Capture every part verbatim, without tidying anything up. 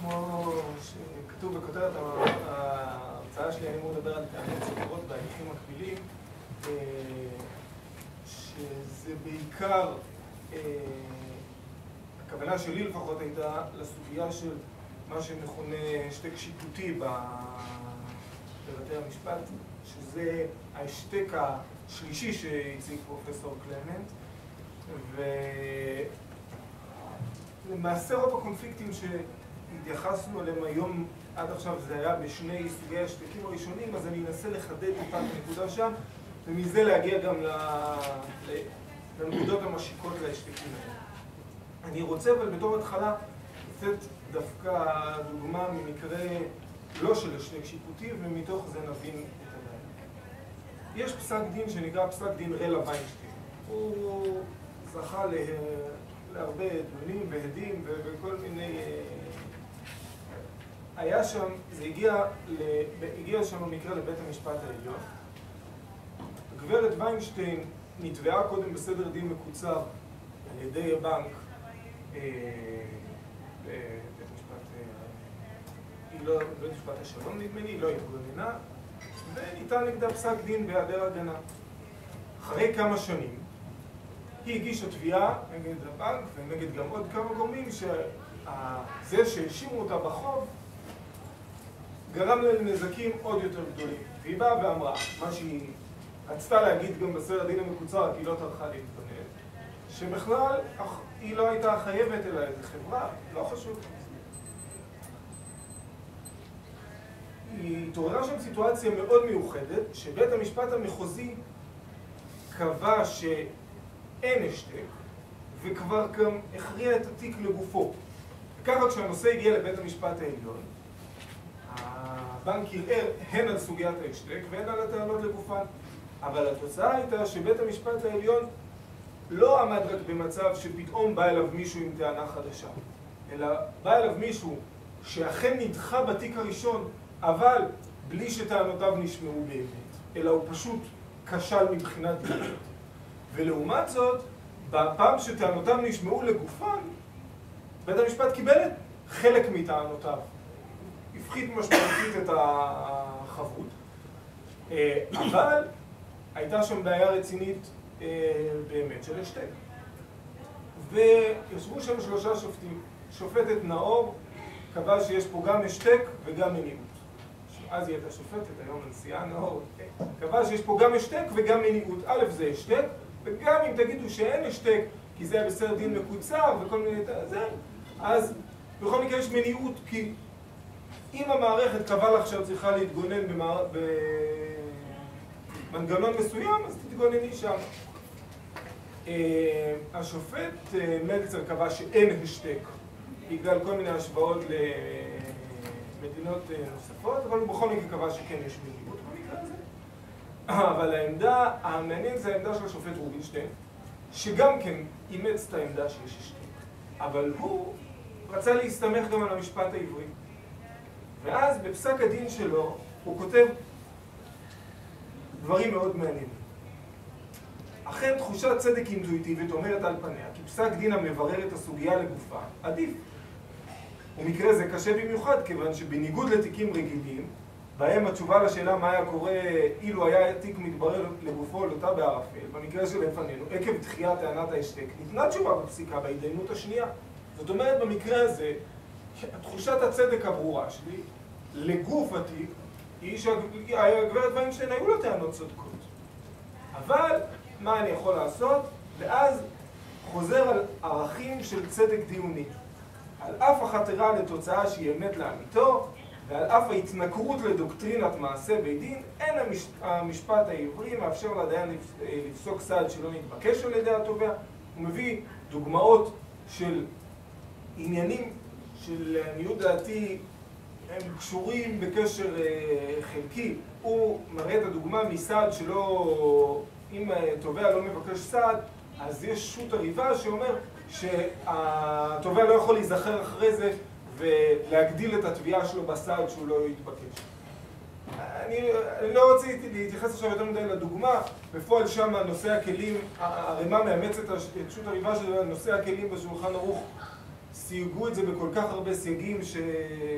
כמו שכתוב בכותרת ההרצאה שלי, אני אמור לדבר על טענות סותרות בהליכים מקבילים, שזה בעיקר, הכוונה שלי לפחות הייתה לסוגיה של מה שמכונה השתק שיפוטי בבתי המשפט, שזה ההשתק השלישי שהציג פרופסור קלמנט, ולמעשה רוב הקונפליקטים שהתייחסנו אליהם היום עד עכשיו זה היה בשני סוגי השתקים הראשונים, אז אני אנסה לחדד טיפה את הנקודה שם, ומזה להגיע גם לנקודות המשיקות להשתקים האלה. אני רוצה אבל בתור התחלה לתת דווקא דוגמה ממקרה לא של השתק שיפוטי, ומתוך זה נבין את הבעיה. יש פסק דין שנקרא פסק דין רלה ויינשטיין. הוא זכה לה, להרבה דיונים והדים וכל מיני... היה שם, זה הגיע, הגיע שם במקרה לבית המשפט העליון. גברת ויינשטיין נתבעה קודם בסדר דין מקוצר על ידי הבנק בבית משפט, היא לא, בבית משפט השלום נדמה לי, היא לא התגוננה, וניתן נגדה פסק דין בהיעדר הגנה. אחרי כמה שנים היא הגישה תביעה נגד הבנק ונגד גם עוד כמה גורמים שזה שהאשימו אותה בחוב גרם לה לנזקים עוד יותר גדולים. והיא באה ואמרה, מה שהיא רצתה להגיד גם בסדר הדין המקוצר, כי היא לא טרחה להתגונן, שבכלל היא לא הייתה חייבת אלא איזו חברה, לא חשוב. היא התעוררה שם סיטואציה מאוד מיוחדת, שבית המשפט המחוזי קבע שאין השתק, וכבר גם הכריע את התיק לגופו. וככה כשהנושא הגיע לבית המשפט העליון, הבנק ערער הן על סוגיית ההשתק והן על הטענות לגופן. אבל התוצאה הייתה שבית המשפט העליון לא עמד רק במצב שפתאום בא אליו מישהו עם טענה חדשה, אלא בא אליו מישהו שאכן נדחה בתיק הראשון, אבל בלי שטענותיו נשמעו באמת, אלא הוא פשוט כשל מבחינת דעת. ולעומת זאת, בפעם שטענותיו נשמעו לגופן, בית המשפט קיבל את חלק מטענותיו. הפחית משמעותית את החבות, אבל הייתה שם בעיה רצינית באמת של השתק. וישבו שם שלושה שופטים. שופטת נאור קבע שיש פה גם השתק וגם מניעות. אז היא הייתה שופטת, היום הנשיאה נאור, קבע שיש פה גם השתק וגם מניעות. א' זה השתק, וגם אם תגידו שאין השתק, כי זה היה בסדר דין מקוצר וכל מיני... זה, אז בכל מקרה יש מניעות, כי אם המערכת קבע לך שאת צריכה להתגונן במער... במנגנון מסוים, אז תתגונני שם. השופט מלצר קבע שאין השתק, בגלל כל מיני השוואות למדינות נוספות, אבל הוא בכל מקרה קבע שכן יש מניעות במקרה הזה. אבל העמדה המעניינת זה העמדה של השופט רובינשטיין, שגם כן אימץ את העמדה שיש השתק. אבל הוא רצה להסתמך גם על המשפט העברי. ואז בפסק הדין שלו הוא כותב דברים מאוד מעניינים. אכן תחושת צדק אינטואיטיבית אומרת על פניה, כי פסק דין המברר את הסוגיה לגופה עדיף. ומקרה זה קשה במיוחד, כיוון שבניגוד לתיקים רגילים, בהם התשובה לשאלה מה היה קורה אילו היה תיק מתברר לגופו לוטה בערפל, במקרה שלפנינו, עקב דחיית טענת ההשתק, ניתנה תשובה בפסיקה בהתדיינות השנייה. זאת אומרת, במקרה הזה, תחושת הצדק הברורה שלי לגוף התיק היא שהגברת ויינשטיין היו לה טענות צודקות. אבל מה אני יכול לעשות? ואז חוזר על ערכים של צדק דיוני. על אף החתירה לתוצאה שהיא אמת לאמיתו, ועל אף ההתנכרות לדוקטרינת מעשה בית דין, אין המש... המשפט העברי מאפשר לדיין לפסוק סעד שלא נתבקש על ידי התובע. הוא מביא דוגמאות של עניינים של עניות דעתי הם קשורים בקשר חלקי. הוא מראה את הדוגמה מסעד שלא, אם התובע לא מבקש סעד, אז יש שו"ת הריבה שאומר שהתובע לא יכול להיזכר אחרי זה ולהגדיל את התביעה שלו בסעד שהוא לא יתבקש. אני, אני לא רציתי להתייחס עכשיו יותר מדי לדוגמה, בפועל שם נושא הכלים, הרמ"א מאמצת את שו"ת הריבה של נושא הכלים בשולחן ערוך סייגו את זה בכל כך הרבה סייגים שזה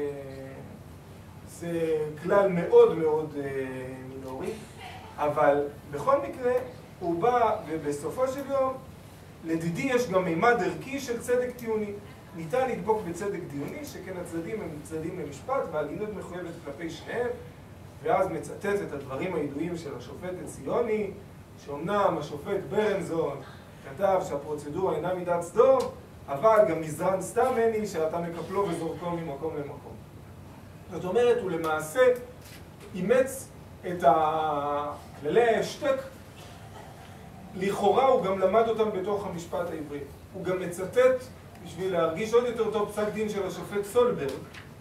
כלל מאוד מאוד מינורי, אבל בכל מקרה הוא בא, ובסופו של יום לדידי יש גם מימד ערכי של צדק טיעוני. ניתן לדבוק בצדק דיוני, שכן הצדדים הם צדדים למשפט וההגינות מחויבת כלפי שניהם, ואז מצטט את הדברים הידועים של השופט הציוני, שאומנם השופט ברנזון כתב שהפרוצדורה אינה מידת סדום, אבל גם מזרן סתם איני שאתה מקפלו וזורקו ממקום למקום. זאת אומרת, הוא למעשה אימץ את כללי ההשתק, לכאורה הוא גם למד אותם בתוך המשפט העברי. הוא גם מצטט, בשביל להרגיש עוד יותר טוב, פסק דין של השופט סולברג,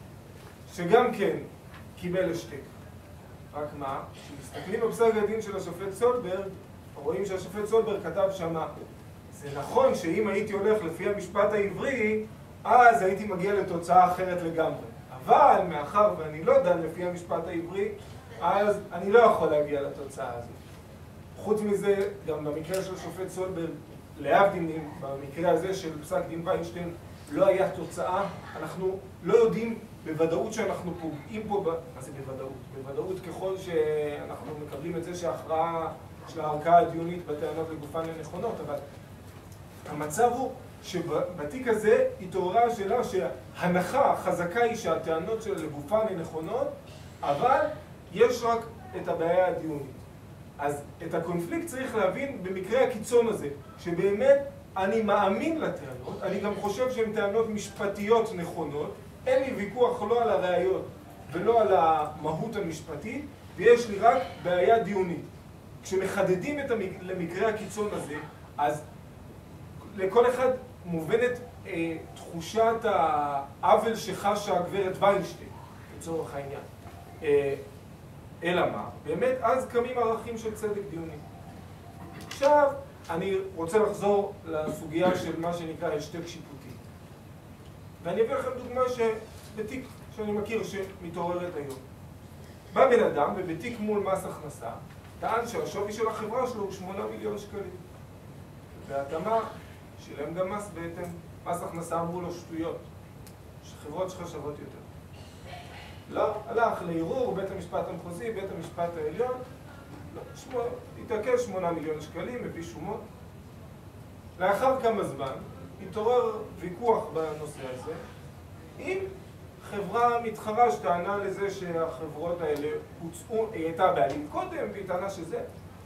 שגם כן קיבל השתק. רק מה? כשמסתכלים בפסק הדין של השופט סולברג, רואים שהשופט סולברג כתב שמה, זה נכון שאם הייתי הולך לפי המשפט העברי, אז הייתי מגיע לתוצאה אחרת לגמרי. אבל מאחר ואני לא דן לפי המשפט העברי, אז אני לא יכול להגיע לתוצאה הזאת. חוץ מזה, גם במקרה של השופט סולברג, להבדיל במקרה הזה של פסק דין ויינשטיין, לא היה תוצאה. אנחנו לא יודעים בוודאות שאנחנו פוגעים פה, מה זה בוודאות? בוודאות ככל שאנחנו מקבלים את זה שההכרעה של הערכאה הדיונית בטענות לגופן לנכונות, אבל המצב הוא שבתיק הזה התעוררה השאלה שההנחה החזקה היא שהטענות של לגופן לנכונות, אבל יש רק את הבעיה הדיונית. אז את הקונפליקט צריך להבין במקרה הקיצון הזה, שבאמת אני מאמין לטענות, אני גם חושב שהן טענות משפטיות נכונות, אין לי ויכוח לא על הראיות ולא על המהות המשפטית, ויש לי רק בעיה דיונית. כשמחדדים את המק... למקרה הקיצון הזה, אז לכל אחד מובנת אה, תחושת העוול שחשה הגברת ויינשטיין, לצורך העניין. אה, אלא מה? באמת, אז קמים ערכים של צדק דיוני. עכשיו, אני רוצה לחזור לסוגיה של מה שנקרא השתק שיפוטי. ואני אביא לכם דוגמה שבתיק שאני מכיר שמתעוררת היום. בא בן אדם ובתיק מול מס הכנסה, טען שהשווי של החברה שלו הוא שמונה מיליון שקלים. בהתאמה, שילם גם מס בהתאם. מס הכנסה אמרו לו שטויות, שחברות שלך שוות יותר. לא, הלך לערעור, בית המשפט המחוזי, בית המשפט העליון, לא, שמו, התעקש שמונה מיליון שקלים, הביא שומות. לאחר כמה זמן, התעורר ויכוח בנושא הזה, עם חברה מתחרה שטענה לזה שהחברות האלה הוצאו, היא הייתה בעלים קודם, והיא טענה שזה,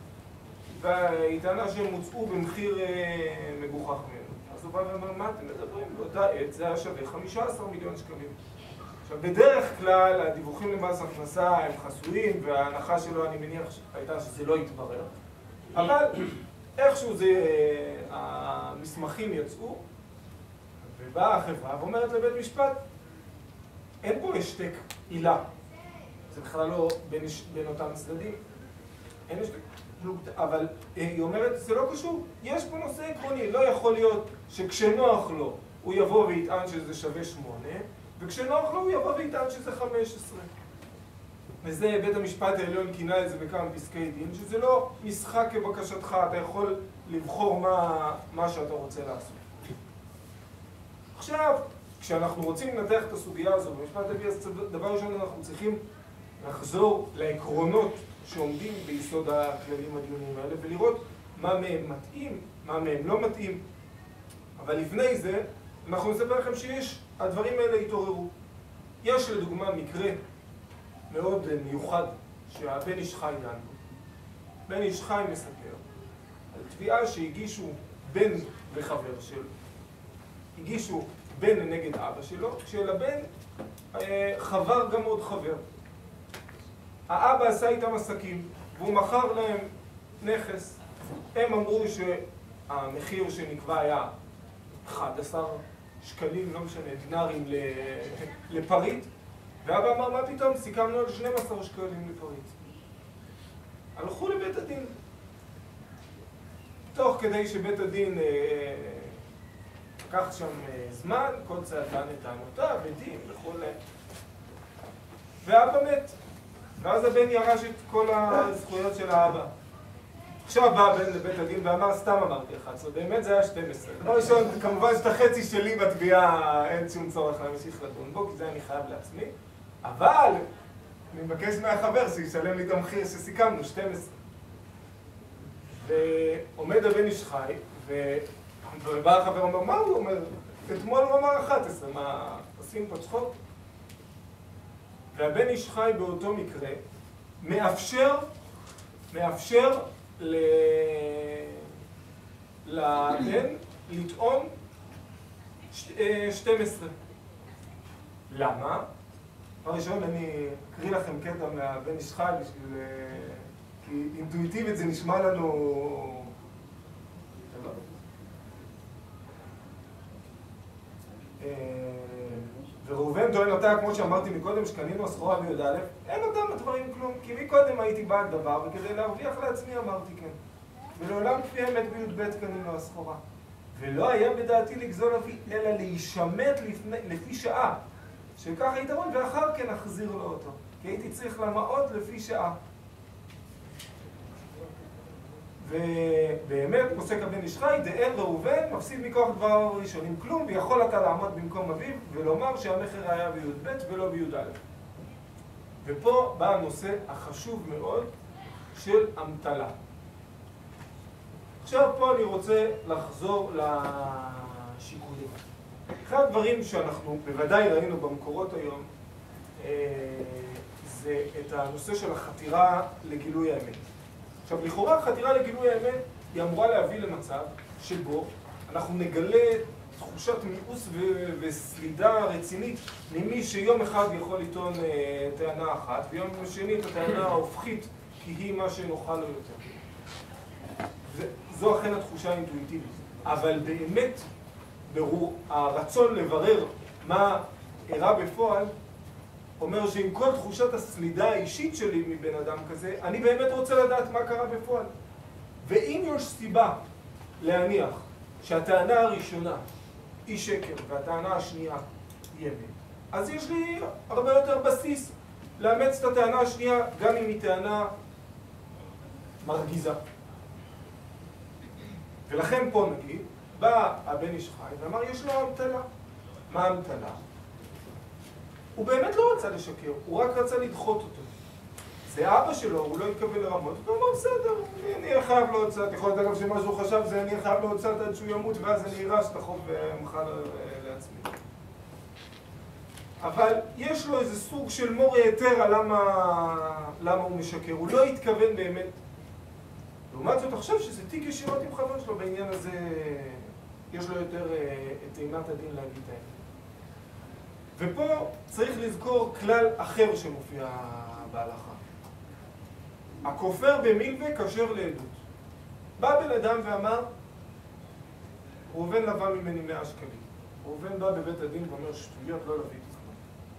והיא טענה שהם הוצאו במחיר אה, מגוחך ממנו. אז הוא בא ואומר, מה אתם מדברים? באותה עת זה היה שווה חמישה עשר מיליון שקלים. עכשיו, בדרך כלל הדיווחים למס הכנסה הם חסויים, וההנחה שלו, אני מניח, הייתה שזה לא יתברר. אבל איכשהו זה, המסמכים יצאו, ובאה החברה ואומרת לבית משפט, אין פה השתק עילה. זה בכלל לא בין, בין אותם צדדים. אין השתק. אבל היא אומרת, זה לא קשור. יש פה נושא עקרוני. לא יכול להיות שכשנוח לו הוא יבוא ויטען שזה שווה שמונה, וכשנוח לו הוא יבוא ויטען שזה חמש עשרה. וזה בית המשפט העליון כינה את זה בכמה פסקי דין, שזה לא משחק כבקשתך, אתה יכול לבחור מה, מה שאתה רוצה לעשות. עכשיו, כשאנחנו רוצים לנתח את הסוגיה הזו, במשפט הביא, אז דבר ראשון אנחנו צריכים לחזור לעקרונות שעומדים ביסוד הכללים הדיוניים האלה, ולראות מה מהם מתאים, מה מהם לא מתאים. אבל לפני זה, אנחנו נספר לכם שיש, הדברים האלה התעוררו. יש לדוגמה מקרה מאוד מיוחד שהבן איש חי דן בו. בן איש חי מספר על תביעה שהגישו בן וחבר שלו. הגישו בן נגד אבא שלו, כשלבן אה, חבר גם עוד חבר. האבא עשה איתם עסקים, והוא מכר להם נכס. הם אמרו שהמחיר שנקבע היה אחד עשר שקלים, לא משנה, דינרים לפריט, ואבא אמר, מה פתאום? סיכמנו על שנים עשר שקלים לפריט. הלכו לבית הדין. תוך כדי שבית הדין אה, לקח שם אה, זמן, כל צד טען את טענותיו, בדין וכל... ואבא מת. ואז הבן ירש את כל הזכויות של האבא. עכשיו בא הבן לבית הדין ואמר, סתם אמרתי אחת עשרה, באמת זה היה שתים עשרה. דבר ראשון, כמובן שאת החצי שלי בתביעה אין שום צורך להמשיך לדון בו, כי זה אני חייב לעצמי, אבל אני מבקש מהחבר שישלם לי את המחיר שסיכמנו, שתים עשרה. ועומד הבן איש חי, ובא החבר אומר, מה הוא אומר? אתמול הוא אמר אחת עשרה, מה, עושים פה צחוק? והבן איש חי באותו מקרה מאפשר, מאפשר ל... לבן לטעון שתים עשרה. למה? בראשון אני אקריא לכם קטע מהבן איש חי בשביל... כי אינטואיטיבית זה נשמע לנו... וראובן טוען אותה, כמו שאמרתי מקודם, שקנינו הסחורה בי"א, אין אותם הדברים כלום, כי מקודם הייתי בעל דבר, וכדי להרוויח לעצמי אמרתי כן. ולעולם כפי האמת בי"ב קנינו הסחורה. ולא היה בדעתי לגזול אבי, אלא להישמט לפני, לפי שעה, שככה יתרון, ואחר כן אחזיר לו אותו. כי הייתי צריך למעות לפי שעה. ובאמת פוסק הבן איש חי, דאין ראובן מפסיד מכוח דבריו הראשונים כלום, ויכול אתה לעמוד במקום אביו ולומר שהמכר היה בי"ב ולא בי"א. ופה בא הנושא החשוב מאוד של אמתלה. עכשיו פה אני רוצה לחזור לשיקולים. אחד הדברים שאנחנו בוודאי ראינו במקורות היום זה את הנושא של החתירה לגילוי האמת. עכשיו, לכאורה החתירה לגילוי האמת היא אמורה להביא למצב שבו אנחנו נגלה תחושת מיאוס ו- וסלידה רצינית ממי שיום אחד יכול לטעון אה, טענה אחת, ויום שני את הטענה ההופכית כי היא מה שנוכל לו יותר. זו אכן התחושה האינטואיטיבית. אבל באמת, ברור, הרצון לברר מה אירע בפועל, אומר שעם כל תחושת הסלידה האישית שלי מבן אדם כזה, אני באמת רוצה לדעת מה קרה בפועל. ואם יש סיבה להניח שהטענה הראשונה היא שקר והטענה השנייה היא אמת, אז יש לי הרבה יותר בסיס לאמץ את הטענה השנייה, גם אם היא טענה מרגיזה. ולכן פה נגיד, בא הבן איש חי ואמר, יש לו אמתלה. מה אמתלה? הוא באמת לא רצה לשקר, הוא רק רצה לדחות אותו. זה אבא שלו, הוא לא התכוון לרמות, הוא אמר, בסדר, אני אהיה חייב להוצאת. יכול להיות אגב שמה שהוא חשב זה אני אהיה חייב להוצאת עד שהוא ימות, ואז אני ארש את החוב ומחל לעצמי. אבל יש לו איזה סוג של מורה היתר על למה, למה הוא משקר, הוא לא התכוון באמת. לעומת זאת, עכשיו שזה תיק ישירות עם חבר שלו, בעניין הזה יש לו יותר את אימת הדין להגיד את האמת. ופה צריך לזכור כלל אחר שמופיע בהלכה. הכופר במילווה כשר לעדות. בא בן אדם ואמר, ראובן לווה ממני מאה שקלים. ראובן בא בבית הדין ואומר, שטויות, לא לוויתי כלום.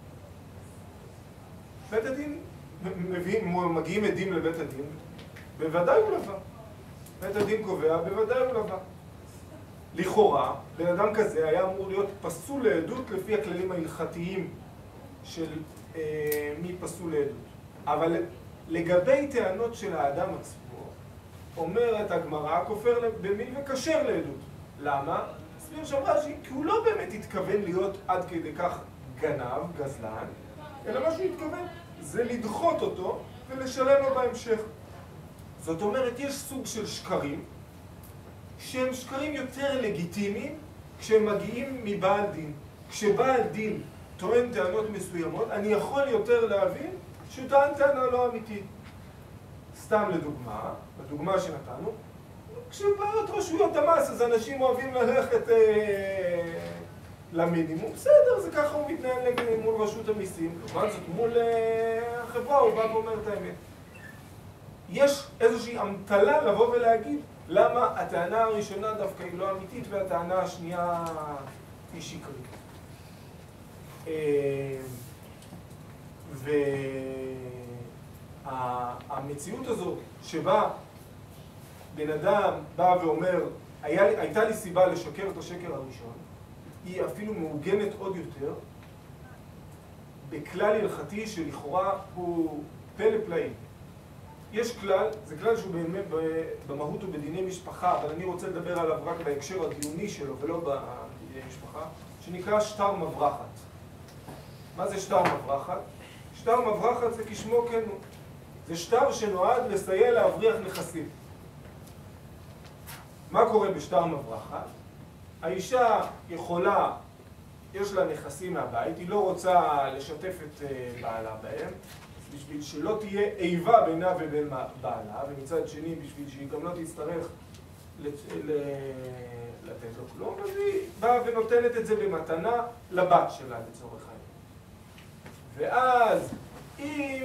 בית הדין, מביאים, מגיעים עדים לבית הדין, בוודאי הוא לווה. בית הדין קובע, בוודאי הוא לווה. לכאורה, בן אדם כזה היה אמור להיות פסול לעדות לפי הכללים ההלכתיים של אה, מי פסול לעדות. אבל לגבי טענות של האדם עצמו, אומרת הגמרא, הכופר במילווה כשר לעדות. למה? סביר שאמרה כי הוא לא באמת התכוון להיות עד כדי כך גנב, גזלן, אלא מה שהוא התכוון זה לדחות אותו ולשלם לו בהמשך. זאת אומרת, יש סוג של שקרים, שהם שקרים יותר לגיטימיים כשהם מגיעים מבעל דין. כשבעל דין טוען טענות מסוימות, אני יכול יותר להבין שהוא טען טענה לא אמיתית. סתם לדוגמה, בדוגמה שנתנו, כשבעיות רשויות המס, אז אנשים אוהבים ללכת אה, למינימום. בסדר, זה ככה הוא מתנהל מול רשות המיסים. לעומת זאת, מול אה, החברה הוא בא ואומר את האמת. יש איזושהי אמתלה לבוא ולהגיד למה הטענה הראשונה דווקא היא לא אמיתית והטענה השנייה היא שקרית. והמציאות הזו שבה בן אדם בא ואומר, היה, הייתה לי סיבה לשקר את השקר הראשון, היא אפילו מעוגנת עוד יותר בכלל הלכתי שלכאורה הוא פלא פלאים. יש כלל, זה כלל שהוא באמת במהות ובדיני משפחה, אבל אני רוצה לדבר עליו רק בהקשר הדיוני שלו ולא בדיני משפחה, שנקרא שטר מברחת. מה זה שטר מברחת? שטר מברחת זה כשמו כן הוא. זה שטר שנועד לסייע להבריח נכסים. מה קורה בשטר מברחת? האישה יכולה, יש לה נכסים מהבית, היא לא רוצה לשתף את בעלה בהם, בשביל שלא תהיה איבה בינה ובין בעלה, ומצד שני בשביל שהיא גם לא תצטרך לתת לו כלום, אז היא באה ונותנת את זה במתנה לבת שלה לצורך העניין. ואז אם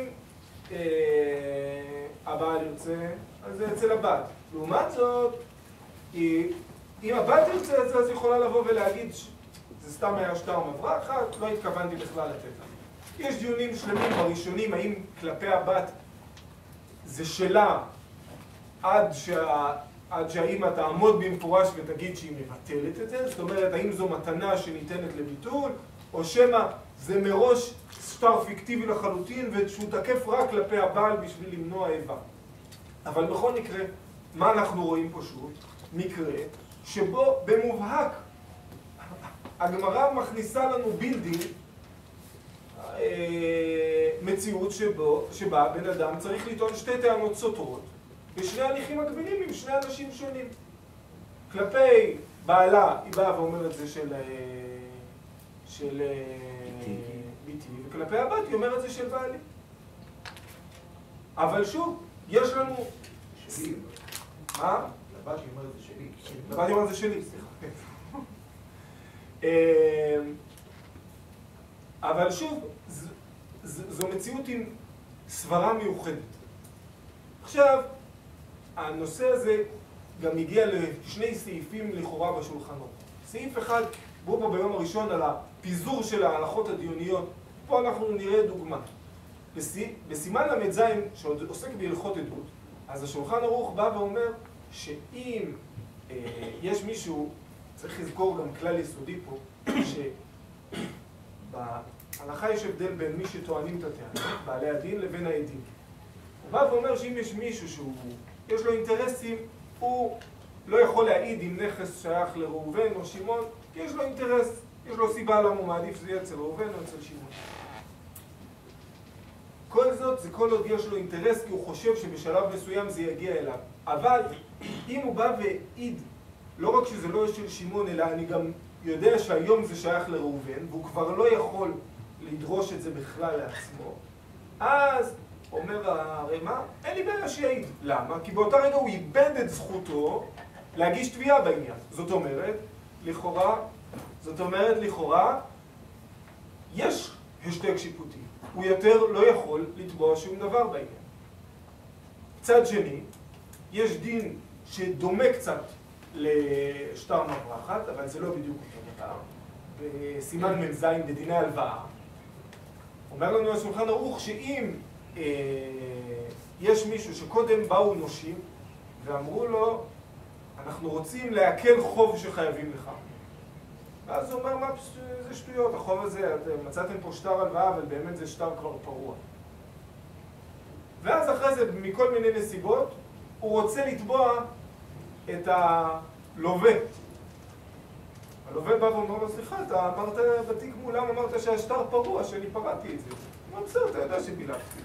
אה, הבעל יוצא, אז זה אצל הבת. לעומת זאת, היא, אם הבת יוצא את זה, אז היא יכולה לבוא ולהגיד זה סתם היה שטר מברחת, לא התכוונתי בכלל לתת לה. יש דיונים שלמים בראשונים, האם כלפי הבת זה שלה עד, שה, עד שהאמא תעמוד במפורש ותגיד שהיא מבטלת את זה, זאת אומרת, האם זו מתנה שניתנת לביטול, או שמא זה מראש שטר פיקטיבי לחלוטין ושהוא תקף רק כלפי הבעל בשביל למנוע איבה. אבל בכל מקרה, מה אנחנו רואים פה שוב? מקרה שבו במובהק הגמרא מכניסה לנו בילדין מציאות שבו, שבה בן אדם צריך לטעון שתי טענות סותרות בשני הליכים מקבילים עם שני אנשים שונים. כלפי בעלה היא באה ואומרת זה של של ביתי, וכלפי הבת היא אומרת זה של בעלי. אבל שוב, יש לנו... שלי. מה? לבת היא אומרת זה שלי. לבת היא אומרת זה שלי, סליחה. אבל שוב, זו מציאות עם סברה מיוחדת. עכשיו, הנושא הזה גם הגיע לשני סעיפים לכאורה בשולחן ערוך. סעיף אחד, בואו פה ביום הראשון על הפיזור של ההלכות הדיוניות, פה אנחנו נראה דוגמה. בסימן למד זין, שעוד עוסק בהלכות עדות, אז השולחן ערוך בא ואומר שאם אה, יש מישהו, צריך לזכור גם כלל יסודי פה, שבהלכה יש הבדל בין מי שטוענים את הטענות, בעלי הדין, לבין העדים. הוא בא ואומר שאם יש מישהו שיש לו אינטרסים, הוא לא יכול להעיד אם נכס שייך לראובן או שמעון, כי יש לו אינטרס, יש לו סיבה למה הוא מעדיף שזה יהיה אצל ראובן או אצל שמעון. כל זאת זה כל עוד יש לו אינטרס כי הוא חושב שבשלב מסוים זה יגיע אליו. אבל אם הוא בא והעיד, לא רק שזה לא של שמעון, אלא אני גם יודע שהיום זה שייך לראובן, והוא כבר לא יכול לדרוש את זה בכלל לעצמו, אז אומר הרמ"א, אין לי בעיה שיעיד. למה? כי באותה רגע הוא איבד את זכותו להגיש תביעה בעניין. זאת אומרת, לכאורה, זאת אומרת, לכאורה, יש השתק שיפוטי. הוא יותר לא יכול לתבוע שום דבר בעניין. צד שני, יש דין שדומה קצת לשטר מברחת, אבל זה לא בדיוק אותו דבר. בסימן מ"ז בדיני הלוואה, אומר לנו השולחן ערוך שאם אה, יש מישהו שקודם באו נושים ואמרו לו, אנחנו רוצים להקל חוב שחייבים לך. ואז הוא אומר, מה זה שטויות, החוב הזה, אתם מצאתם פה שטר הלוואה, אבל באמת זה שטר כבר פרוע. ואז אחרי זה, מכל מיני נסיבות, הוא רוצה לתבוע את הלווה. הלווה בא ואומר לו, סליחה, אתה אמרת בתיק מולם, אמרת שהשטר פרוע, שאני פרעתי את זה. הוא אומר, בסדר, אתה יודע שבילפתי.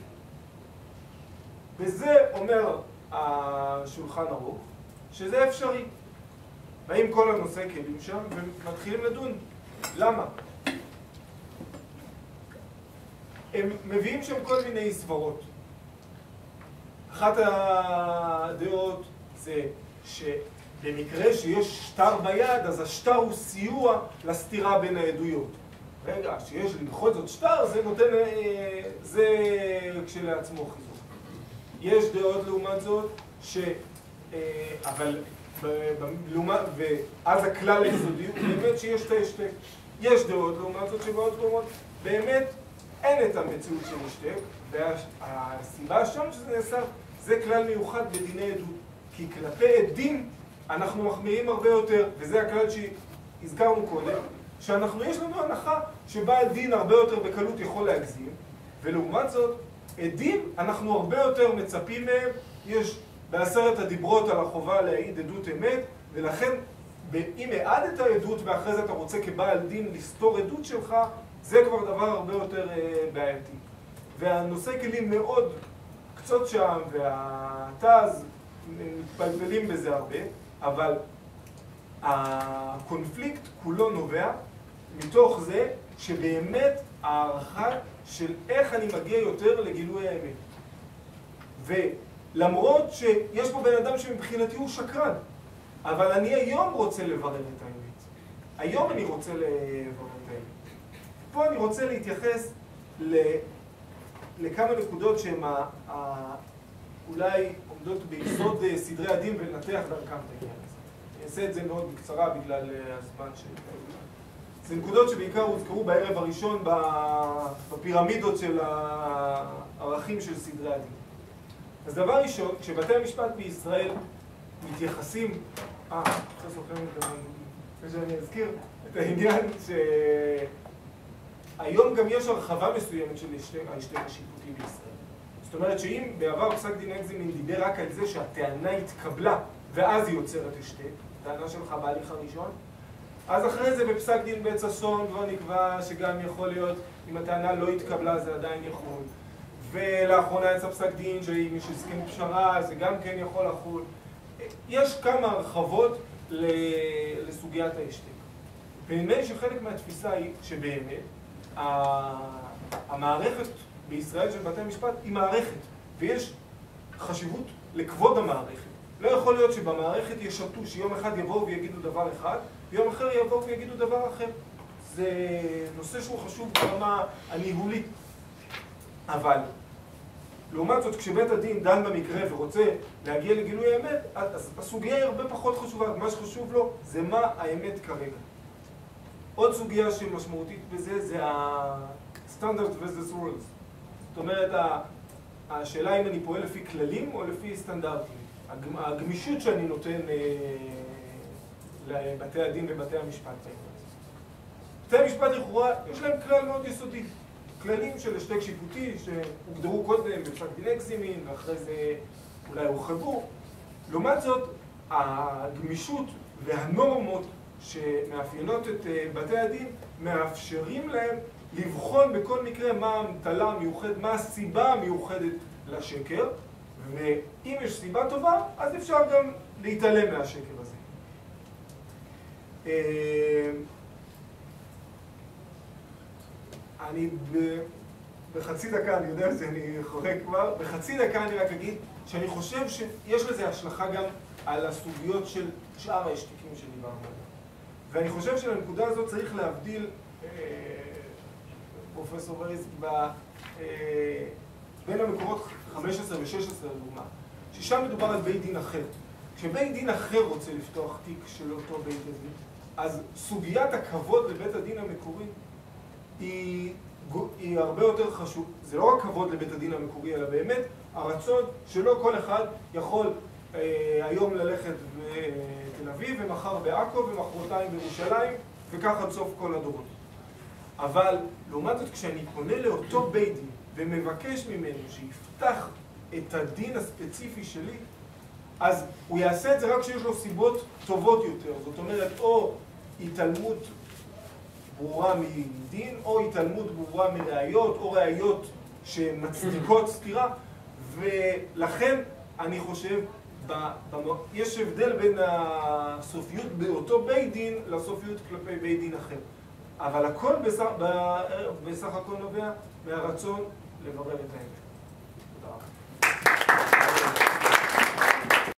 בזה אומר השולחן ערוך, שזה אפשרי. באים כל הנושא כלים שם ומתחילים לדון. למה? הם מביאים שם כל מיני סברות. אחת הדעות זה שבמקרה שיש שטר ביד, אז השטר הוא סיוע לסתירה בין העדויות. רגע, שיש לי בכל זאת שטר, זה נותן, זה כשלעצמו חיזוק. יש דעות לעומת זאת, ש... אבל... ואז הכלל היסודי הוא באמת שיש את ההשתק. יש דעות לעומת זאת שבאות ואומרות, באמת אין את המציאות של השתק, והסיבה שם שזה נעשה, זה כלל מיוחד בדיני עדות. כי כלפי עדים אנחנו מחמירים הרבה יותר, וזה הכלל שהזכרנו קודם, שאנחנו, יש לנו הנחה שבעל דין הרבה יותר בקלות יכול להגזים, ולעומת זאת, עדים, אנחנו הרבה יותר מצפים מהם. יש בעשרת הדיברות על החובה להעיד עדות אמת, ולכן אם העדת עדות ואחרי זה אתה רוצה כבעל דין לסתור עדות שלך, זה כבר דבר הרבה יותר בעייתי. והנושא כלים מאוד קצות שם, והתז מתפלפלים בזה הרבה, אבל הקונפליקט כולו נובע מתוך זה שבאמת הערכה של איך אני מגיע יותר לגילוי האמת. ולמרות שיש פה בן אדם שמבחינתי הוא שקרן, אבל אני היום רוצה לברר את האמת. היום אני רוצה לברר את האמת. פה אני רוצה להתייחס ל... לכמה נקודות שהן אולי עומדות ביסוד סדרי הדין ולנתח דרכם את העניין הזה. אני אעשה את זה מאוד בקצרה בגלל הזמן ש... זה נקודות שבעיקר הוזכרו בערב הראשון בפירמידות של הערכים של סדרי הדין. אז דבר ראשון, כשבתי המשפט בישראל מתייחסים... אה, עכשיו סוכרים את זה, כפי שאני אזכיר, את העניין שהיום גם יש הרחבה מסוימת של ההשתק השיפוטי בישראל. זאת אומרת שאם בעבר פסק דין אקזימין דיבר רק על זה שהטענה התקבלה ואז היא יוצרת השתק, טענה שלך בהליך הראשון, אז אחרי זה בפסק דין בית ששון כבר נקבע שגם יכול להיות, אם הטענה לא התקבלה זה עדיין יכול. ולאחרונה יצא פסק דין שאם יש הסכם פשרה זה גם כן יכול לחול. יש כמה הרחבות לסוגיית ההשתק. ונדמה לי שחלק מהתפיסה היא שבאמת המערכת בישראל של בתי המשפט היא מערכת, ויש חשיבות לכבוד המערכת. לא יכול להיות שבמערכת ישרתו שיום אחד יבואו ויגידו דבר אחד, ויום אחר יבואו ויגידו דבר אחר. זה נושא שהוא חשוב ברמה הניהולית. אבל לעומת זאת, כשבית הדין דן במקרה ורוצה להגיע לגילוי האמת, אז הסוגיה היא הרבה פחות חשובה. מה שחשוב לו זה מה האמת כרגע. עוד סוגיה שמשמעותית בזה זה ה-standards versus rules. זאת אומרת, השאלה אם אני פועל לפי כללים או לפי סטנדרטים. הגמישות שאני נותן לבתי הדין ובתי המשפט. בתי המשפט לכאורה יש להם כלל מאוד יסודי. כללים של השתק שיפוטי שהוגדרו קודם בפסק דין אקזימין ואחרי זה אולי הורחבו. לעומת זאת, הגמישות והנורמות שמאפיינות את בתי הדין מאפשרים להם לבחון בכל מקרה מה המטלה המיוחדת, מה הסיבה המיוחדת לשקר, ואם יש סיבה טובה, אז אפשר גם להתעלם מהשקר הזה. אני בחצי דקה, אני יודע שאני חורק כבר, בחצי דקה אני רק אגיד שאני חושב שיש לזה השלכה גם על הסוגיות של שאר ההשתקים שדיברנו עליהם. ואני חושב שלנקודה הזאת צריך להבדיל, פרופסור וריס, בין המקורות חמש עשרה ו-שש עשרה לדוגמה, ששם מדובר על בית דין אחר. כשבית דין אחר רוצה לפתוח תיק של אותו בית דין, אז סוגיית הכבוד לבית הדין המקורי היא, היא הרבה יותר חשוב. זה לא רק כבוד לבית הדין המקורי, אלא באמת הרצון שלא כל אחד יכול אה, היום ללכת בתל אביב ומחר בעכו ומחרתיים בירושלים וכך עד סוף כל הדורות. אבל לעומת זאת כשאני פונה לאותו בית דין ומבקש ממנו שיפתח את הדין הספציפי שלי, אז הוא יעשה את זה רק כשיש לו סיבות טובות יותר. זאת אומרת, או התעלמות ברורה מדין, או התעלמות ברורה מראיות, או ראיות שמצדיקות סתירה, ולכן אני חושב, יש הבדל בין הסופיות באותו בית דין לסופיות כלפי בית דין אחר. אבל הכל בסך, בסך הכל נובע מהרצון לברר את האמת.